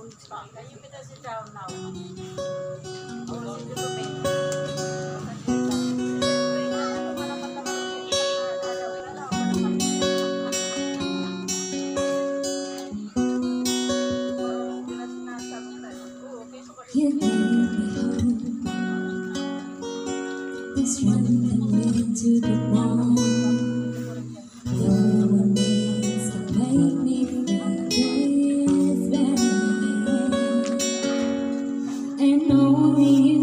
You gave me hope, the strength and will to go on. No one needs to make me feel this bad, and only you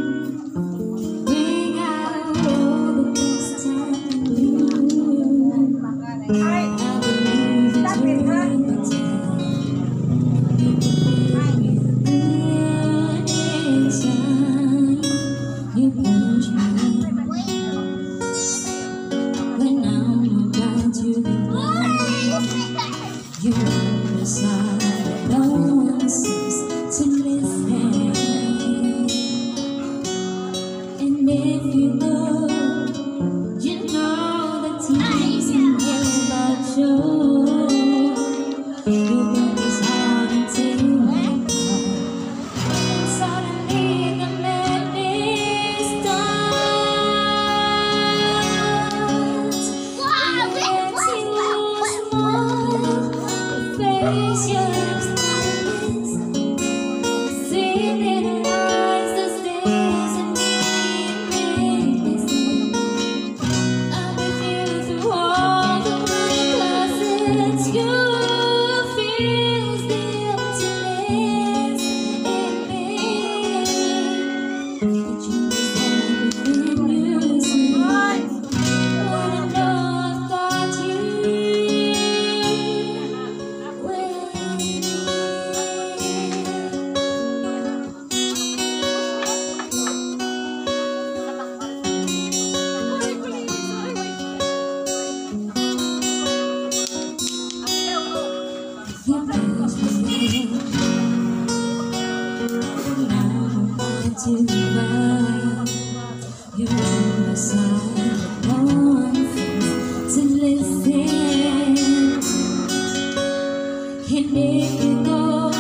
bring out all the best time in you. I believe it's worth the time. You push me when I'm about to be gone. You're on the side, no one seems to listen. And if you know the tears in never show. You work as hard until you cry. Suddenly the madness starts. It makes you smile, your face, your lips, see little eyes, the stairs, and me make this. I'll be here through all the money closets. You feel the emptiness in me. But you deserve everything you see. Wanna know I've got you with me. You push me and now I'm about to cry. You're on my side, but no one seems to listen. And if you go